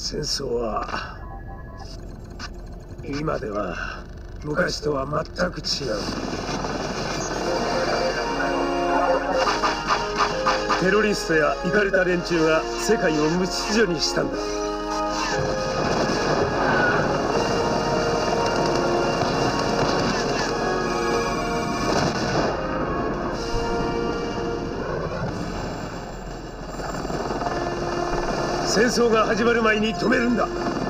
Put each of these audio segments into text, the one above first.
戦争は今では昔とは全く違う。テロリストやイカれた連中が世界を無秩序にしたんだ。戦争が始まる前に止めるんだ。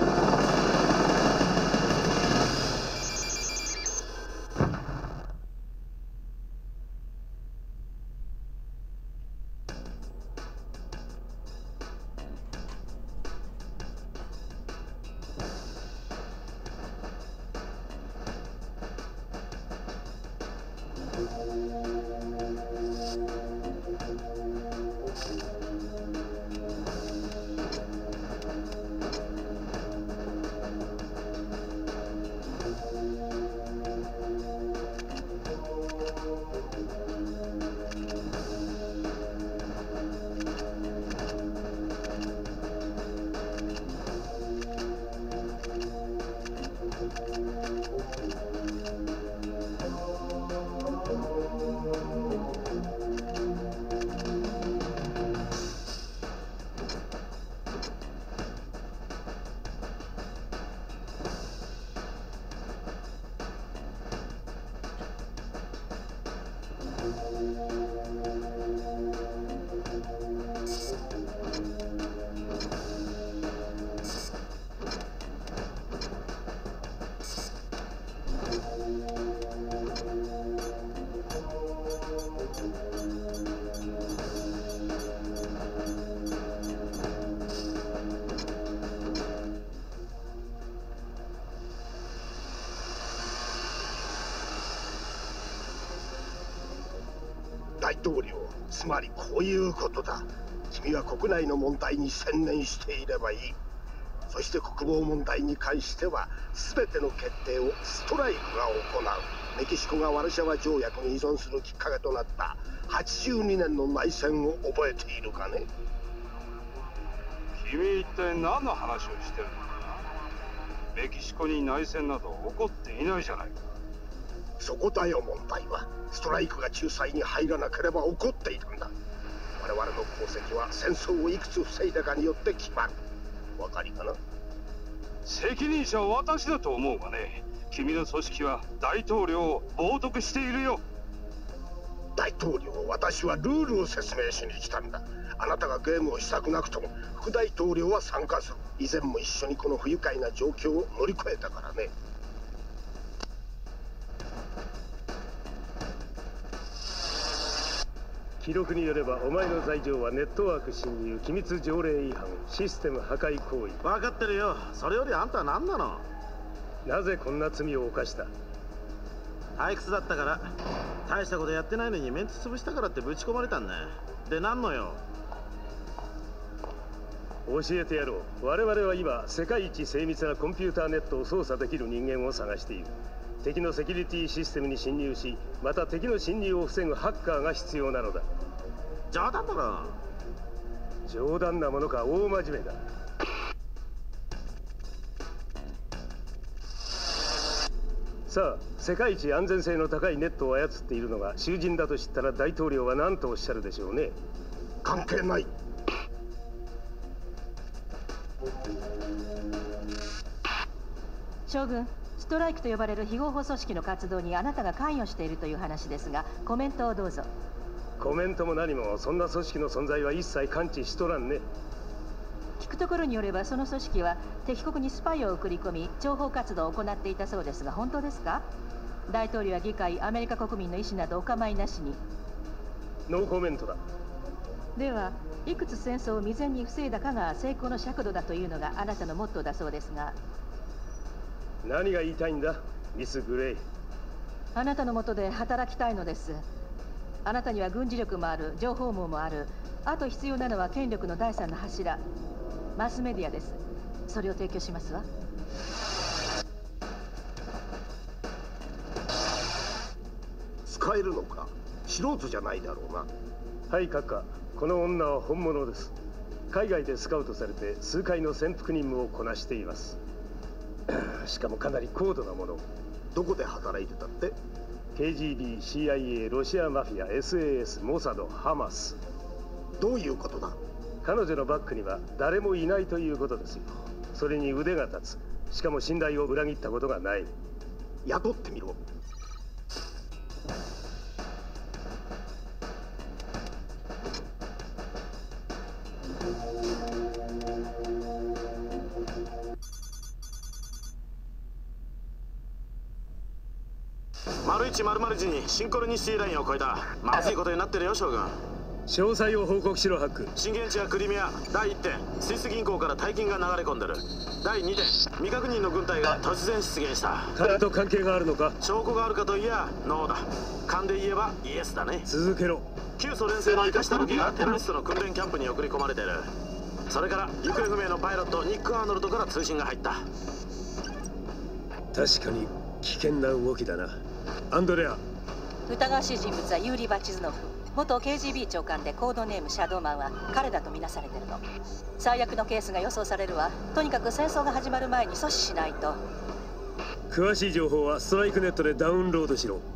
大統領、つまりこういうことだ。君は国内の問題に専念していればいい。そして国防問題に関しては全ての決定をストライクが行う。メキシコがワルシャワ条約に依存するきっかけとなった82年の内戦を覚えているかね。 君一体何の話をしてるのかな。メキシコに内戦など起こっていないじゃないか。 そこだよ問題は。ストライクが仲裁に入らなければ起こっていたんだ。我々の功績は戦争をいくつ防いだかによって決まる。わかりかな。 責任者は私だと思うがね。君の組織は大統領を冒涜しているよ。 大統領、私はルールを説明しに来たんだ。あなたがゲームをしたくなくとも副大統領は参加する。以前も一緒にこの不愉快な状況を乗り越えたからね。 記録によればお前の罪状はネットワーク侵入、機密条例違反、システム破壊行為。 分かってるよ。それよりあんたは何なの。 なぜこんな罪を犯した。 退屈だったから。大したことやってないのにメンツ潰したからってぶち込まれたんだ。で何のよ。 教えてやろう。我々は今世界一精密なコンピューターネットを操作できる人間を探している。敵のセキュリティシステムに侵入し、また敵の侵入を防ぐハッカーが必要なのだ。 冗談だろ。 冗談なものか。大真面目だ。さあ、世界一安全性の高いネットを操っているのが囚人だと知ったら大統領は何とおっしゃるでしょうね。 関係ない。 将軍、ストライクと呼ばれる非合法組織の活動にあなたが関与しているという話ですが、コメントをどうぞ。 コメントも何もそんな組織の存在は一切関知しとらんね。 聞くところによればその組織は敵国にスパイを送り込み諜報活動を行っていたそうですが、本当ですか。大統領や議会、アメリカ国民の意思などお構いなしに。 ノーコメントだ。 では、いくつ戦争を未然に防いだかが成功の尺度だというのがあなたのモットーだそうですが。 何が言いたいんだ、ミス・グレイ。 あなたの下で働きたいのです。あなたには軍事力もある、情報網もある。あと必要なのは権力の第三の柱、マスメディアです。それを提供しますわ。 使えるのか。素人じゃないだろうな。 はい、閣下。この女は本物です。 海外でスカウトされて数回の潜伏任務をこなしています。しかもかなり高度なもの。 どこで働いてたって？ KGB、CIA、ロシアマフィア、SAS、モサド、ハマス。 どういうことだ？ 彼女のバックには誰もいないということですよ。それに腕が立つ。しかも信頼を裏切ったことがない。 雇ってみろ。 0100時にシンクロニシティラインを越えた。まずいことになってるよ将軍。 詳細を報告しろハック。 震源地はクリミア。第1点、スイス銀行から大金が流れ込んでる。第2点、未確認の軍隊が突然出現した。 彼と関係があるのか？ 証拠があるかといやノーだ。勘で言えばイエスだね。 続けろ。 旧ソ連製の生かした武器がテロリストの訓練キャンプに送り込まれてる。それから行方不明のパイロットニック・アーノルドから通信が入った。 確かに危険な動きだな。アンドレア。 疑わしい人物はユーリ・バチズノフ。元 KGB 長官でコードネームシャドーマンは彼だとみなされてるの。最悪のケースが予想されるわ。とにかく戦争が始まる前に阻止しないと。 詳しい情報はストライクネットでダウンロードしろ。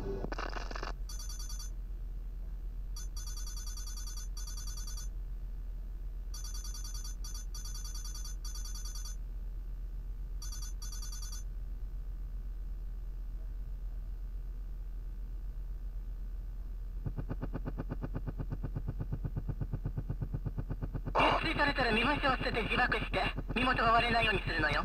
撃墜されたら身分証を捨てて自爆して身元が割れないようにするのよ。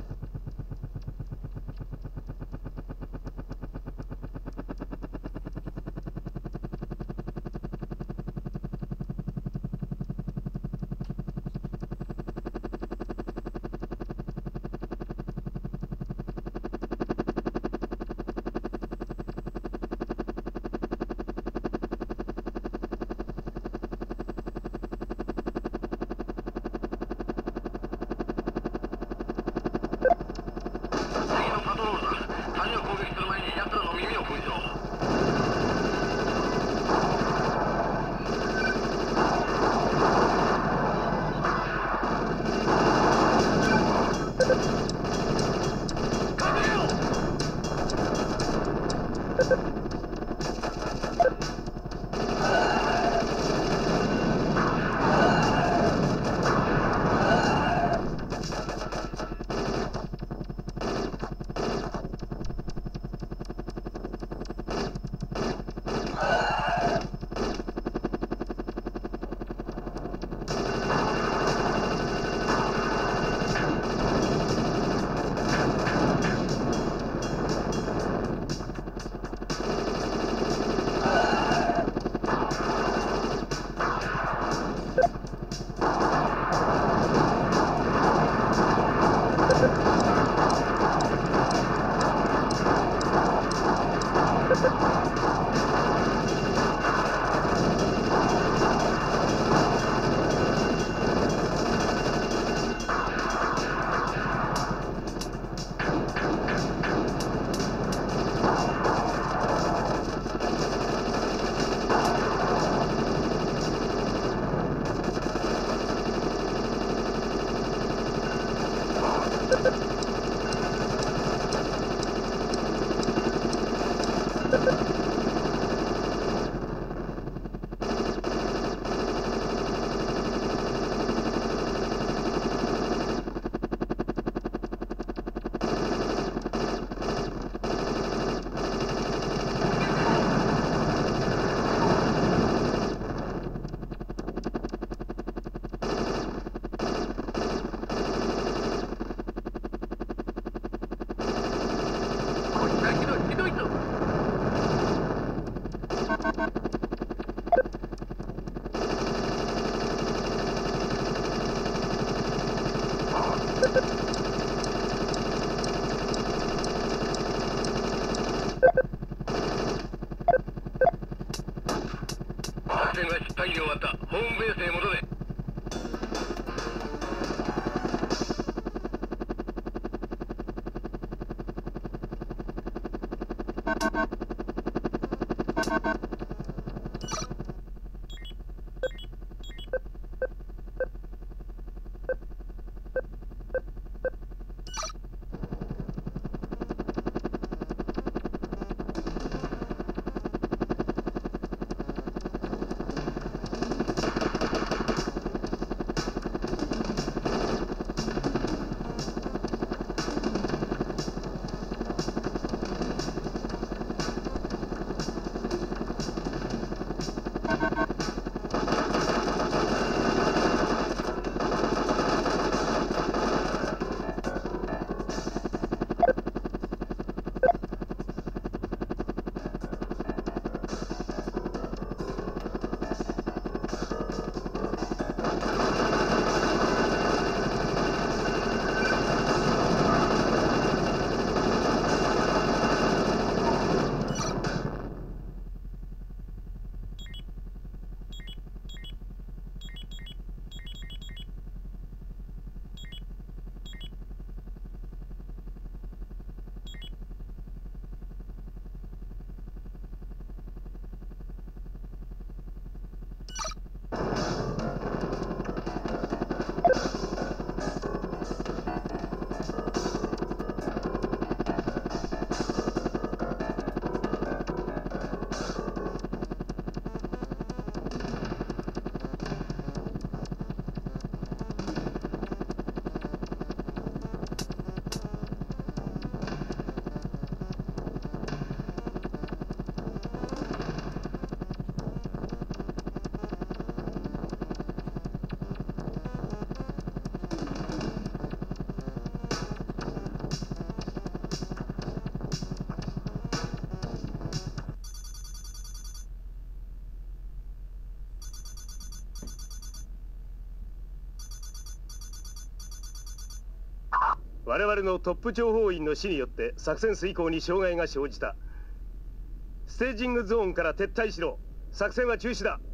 我々のトップ諜報員の死によって作戦遂行に障害が生じた。ステージングゾーンから撤退しろ。作戦は中止だ。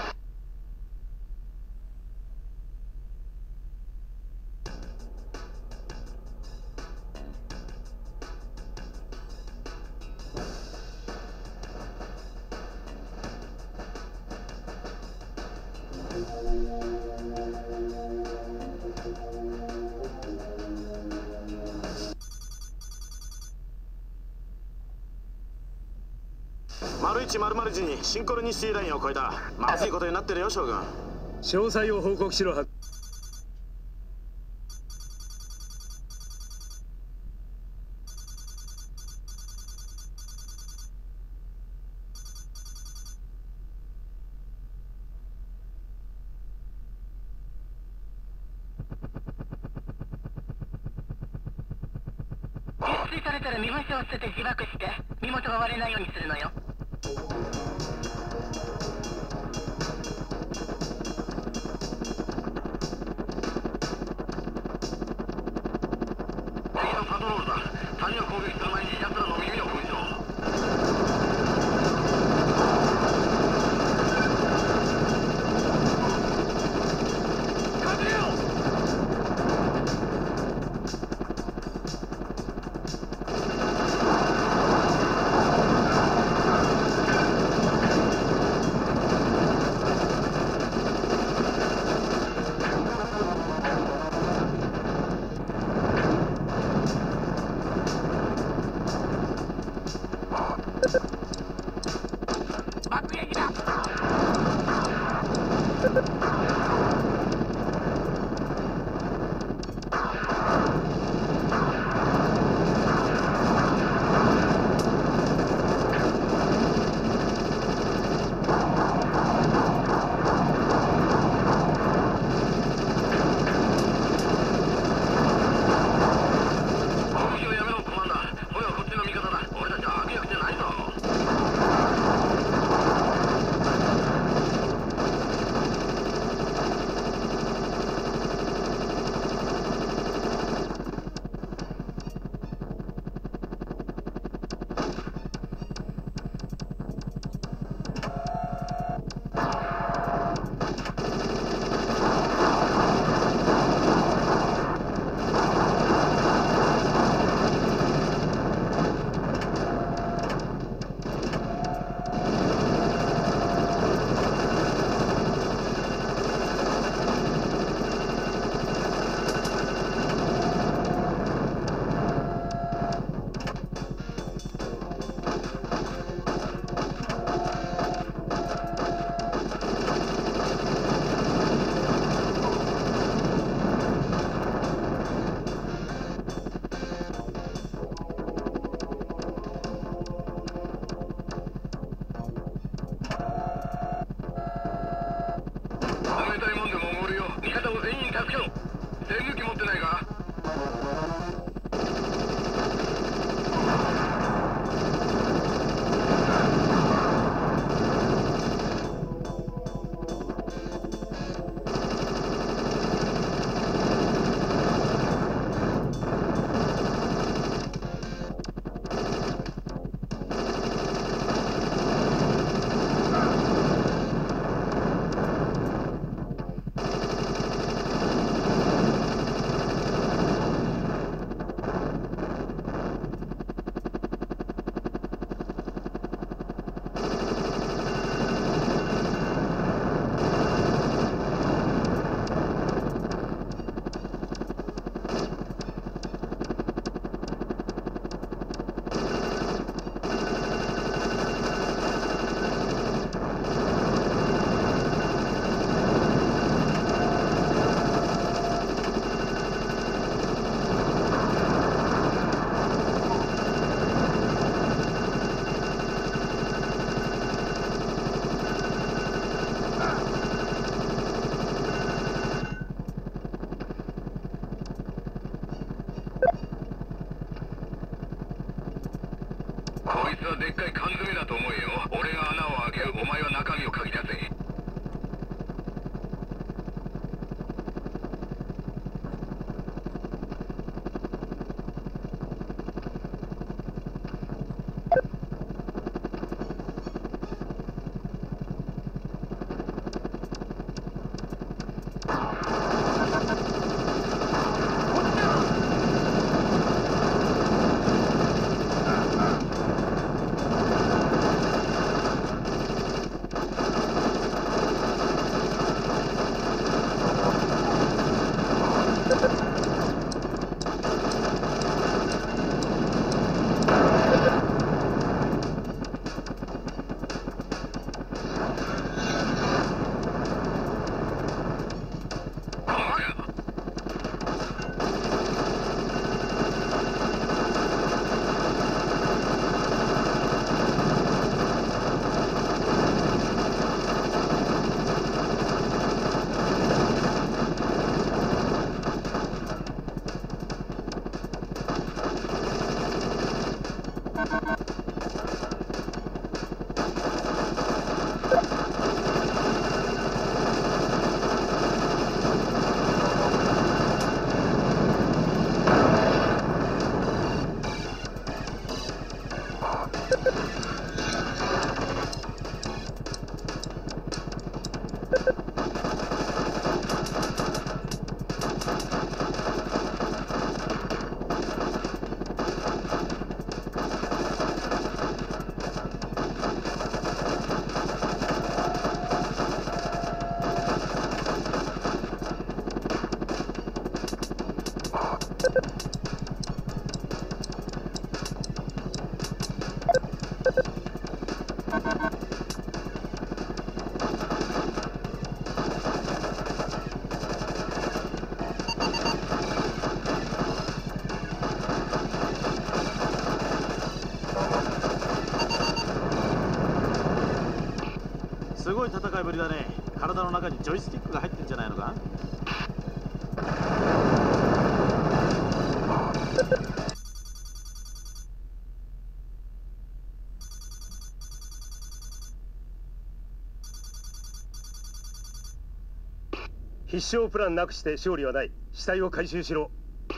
0100時にシンクロニシティラインを越えた。まずいことになってるよ将軍。 詳細を報告しろ。 撃墜されたら身分証を捨てて自爆して身元が割れないようにするのよ。敵のパトロールだ。谷を攻撃する前に奴らの耳を封じろ。こいつはでっかい缶詰だと思うよ。俺が穴を開ける。お前は中身を嗅ぎ出せ。 戦いぶりだね。体の中にジョイスティックが入ってんじゃないのか。 必勝プランなくして勝利はない。死体を回収しろ。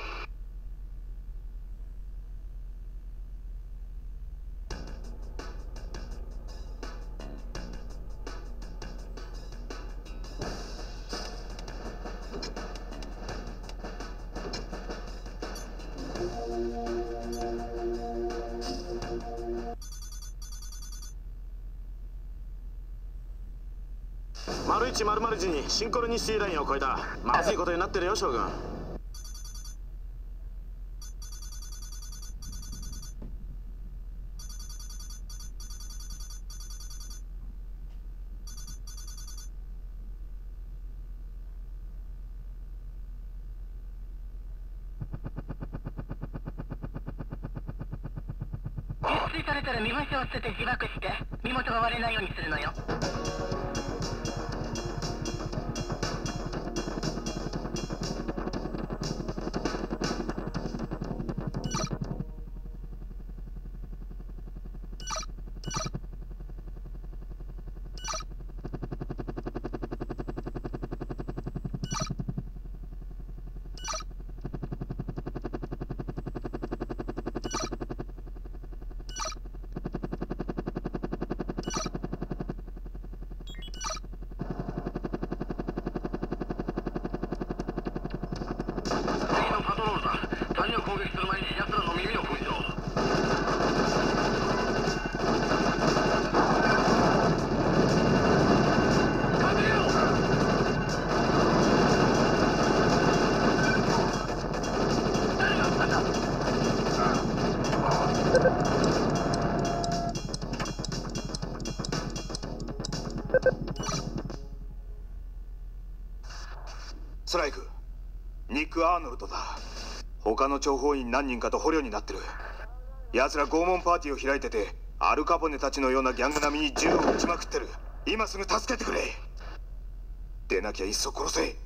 0100時にシンクロニシティラインを越えた。まずいことになってるよ将軍。 撃墜されたら身分証を捨てて自爆して身元が割れないようにするのよ。攻撃する前に奴らの耳を封じろ。 ストライク、ニック・アーノルドだ。他の諜報員何人かと捕虜になってる。奴ら拷問パーティーを開いてて、アルカポネたちのようなギャング並みに銃を撃ちまくってる。今すぐ助けてくれ。でなきゃいっそ殺せ。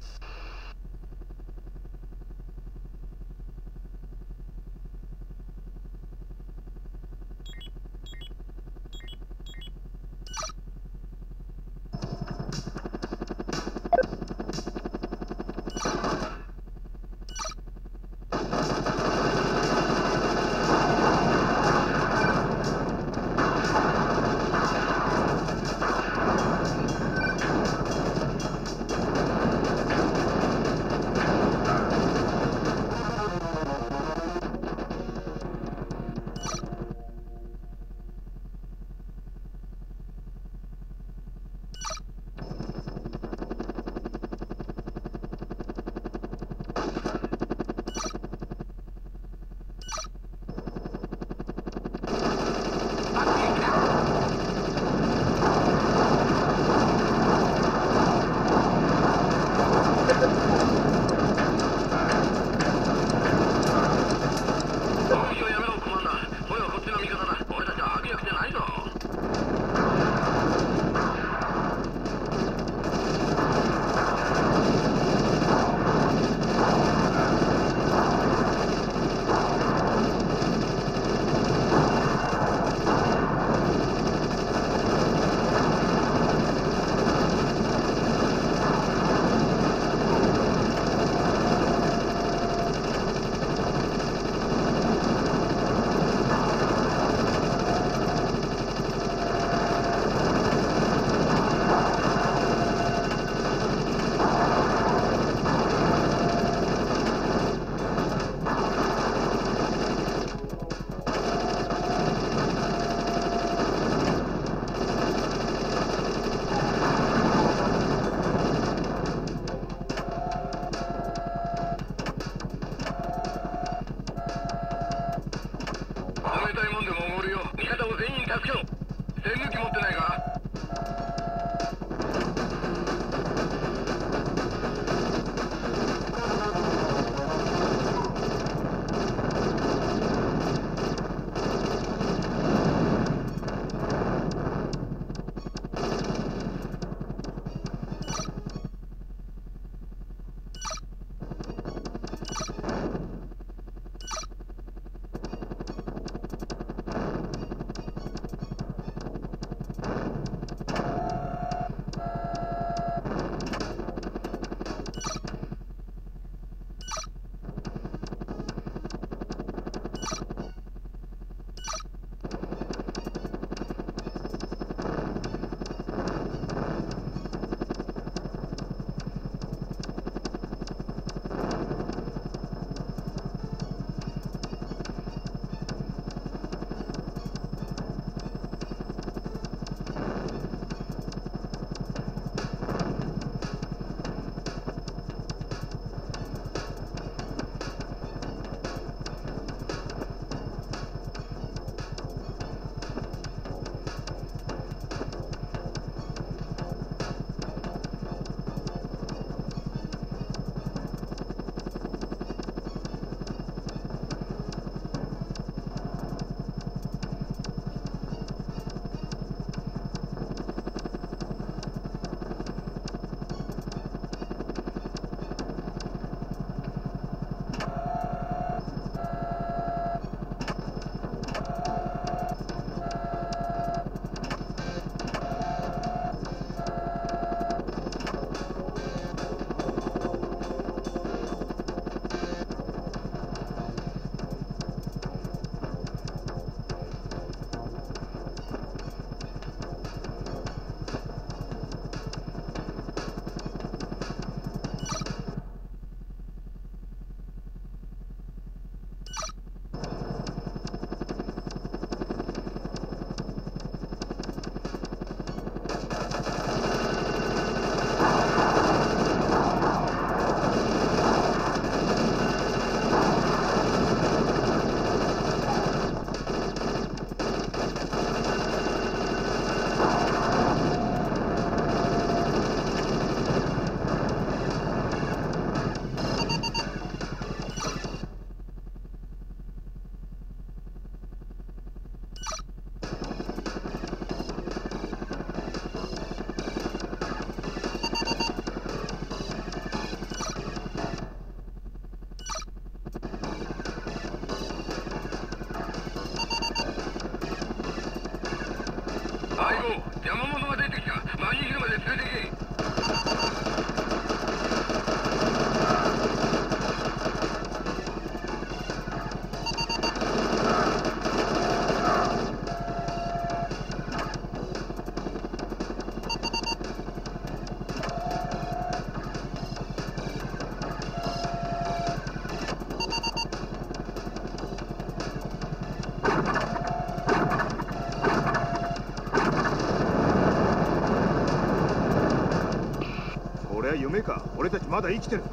れは夢か。俺たちまだ生きてる。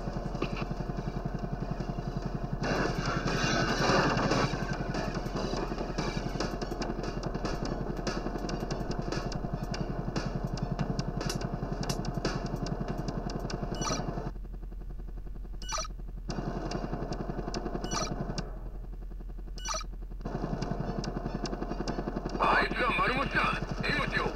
あいつは丸持ちだ。命を。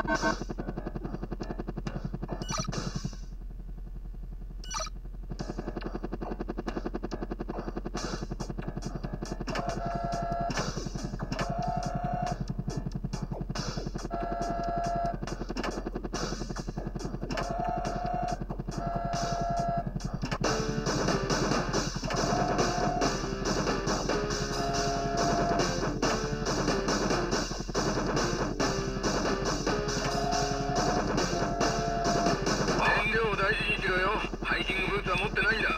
燃料を大事にしろよ。ハイキングブーツは持ってないんだ。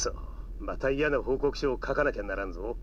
そう、また嫌な報告書を書かなきゃならんぞ。